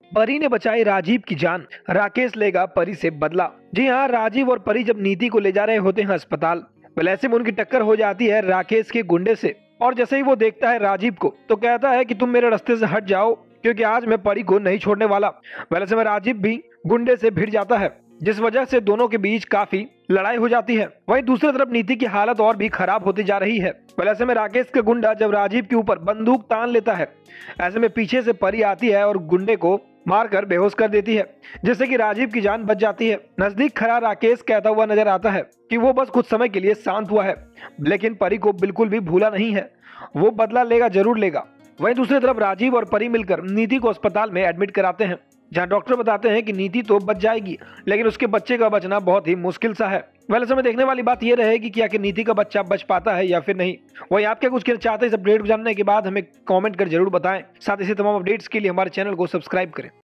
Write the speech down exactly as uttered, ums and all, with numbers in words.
परी ने बचाई राजीव की जान, राकेश लेगा परी से बदला। जी हाँ, राजीव और परी जब नीति को ले जा रहे होते हैं अस्पताल, पहले ऐसे में उनकी टक्कर हो जाती है राकेश के गुंडे से। और जैसे ही वो देखता है राजीव को तो कहता है कि तुम मेरे रास्ते से हट जाओ, क्योंकि आज मैं परी को नहीं छोड़ने वाला। वैसे में राजीव भी गुंडे से भिड़ जाता है, जिस वजह से दोनों के बीच काफी लड़ाई हो जाती है। वहीं दूसरी तरफ नीति की हालत और भी खराब होती जा रही है। ऐसे में राकेश का गुंडा जब राजीव के ऊपर बंदूक तान लेता है, ऐसे में पीछे से परी आती है और गुंडे को मारकर बेहोश कर देती है, जिससे कि राजीव की जान बच जाती है। नजदीक खड़ा राकेश कहता हुआ नजर आता है कि वो बस कुछ समय के लिए शांत हुआ है, लेकिन परी को बिल्कुल भी भूला नहीं है, वो बदला लेगा, जरूर लेगा। वहीं दूसरी तरफ राजीव और परी मिलकर नीति को अस्पताल में एडमिट कराते हैं, जहां डॉक्टर बताते हैं कि नीति तो बच जाएगी, लेकिन उसके बच्चे का बचना बहुत ही मुश्किल सा है। वैसे समय देखने वाली बात यह रहेगी कि आखिर नीति का बच्चा बच पाता है या फिर नहीं। वही आप क्या कुछ कहना चाहते हैं इस अपडेट को जानने के बाद हमें कमेंट कर जरूर बताएं। साथ ही तमाम अपडेट्स के लिए हमारे चैनल को सब्सक्राइब करें।